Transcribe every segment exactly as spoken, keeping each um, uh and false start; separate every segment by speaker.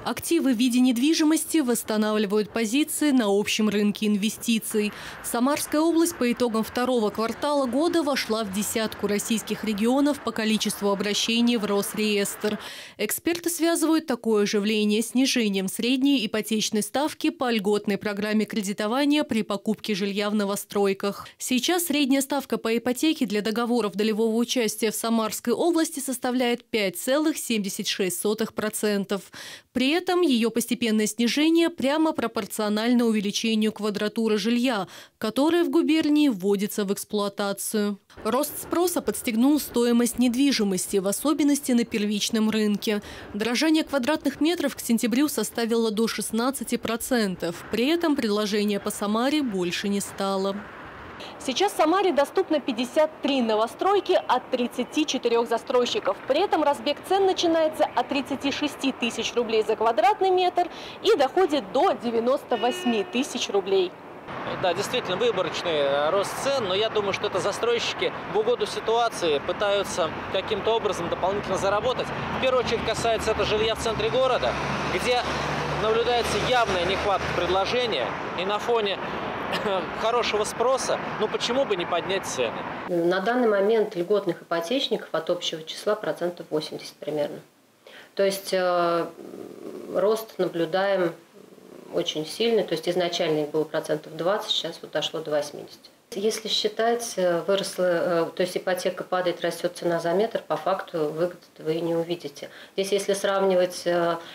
Speaker 1: Активы в виде недвижимости восстанавливают позиции на общем рынке инвестиций. Самарская область по итогам второго квартала года вошла в десятку российских регионов по количеству обращений в Росреестр. Эксперты связывают такое оживление с снижением средней ипотечной ставки по льготной программе кредитования при покупке жилья в новостройках. Сейчас средняя ставка по ипотеке для договоров долевого участия в Самарской области составляет пять целых семьдесят шесть сотых процента. При этом ее постепенное снижение прямо пропорционально увеличению квадратуры жилья, которое в губернии вводится в эксплуатацию. Рост спроса подстегнул стоимость недвижимости, в особенности на первичном рынке. Дорожание квадратных метров к сентябрю составило до шестнадцати процентов. При этом предложения по Самаре больше не стало. Сейчас в Самаре доступно пятьдесят три новостройки от тридцати четырёх застройщиков. При этом разбег цен начинается от тридцати шести тысяч рублей за квадратный метр и доходит до девяноста восьми тысяч рублей.
Speaker 2: Да, действительно, выборочный рост цен, но я думаю, что это застройщики в угоду ситуации пытаются каким-то образом дополнительно заработать. В первую очередь касается это жилья в центре города, где наблюдается явная нехватка предложения, и на фоне хорошего спроса, ну почему бы не поднять цены?
Speaker 3: На данный момент льготных ипотечников от общего числа процентов восемьдесят примерно. То есть э, рост наблюдаем очень сильный, то есть изначально их было процентов двадцать, сейчас вот дошло до восьмидесяти. Если считать, выросла, то есть ипотека падает, растет цена за метр, по факту выгоды вы и не увидите. Здесь, если сравнивать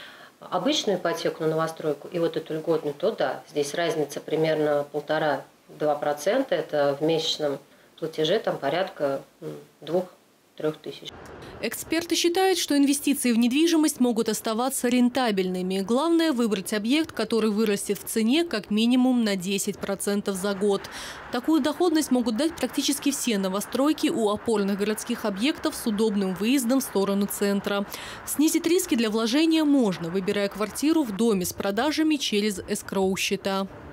Speaker 3: обычную ипотеку на новостройку и вот эту льготную, то да, здесь разница примерно полтора-два процента, это в месячном платеже там порядка двух-трех тысяч.
Speaker 1: Эксперты считают, что инвестиции в недвижимость могут оставаться рентабельными. Главное – выбрать объект, который вырастет в цене как минимум на десять процентов за год. Такую доходность могут дать практически все новостройки у опорных городских объектов с удобным выездом в сторону центра. Снизить риски для вложения можно, выбирая квартиру в доме с продажами через эскроу-счета.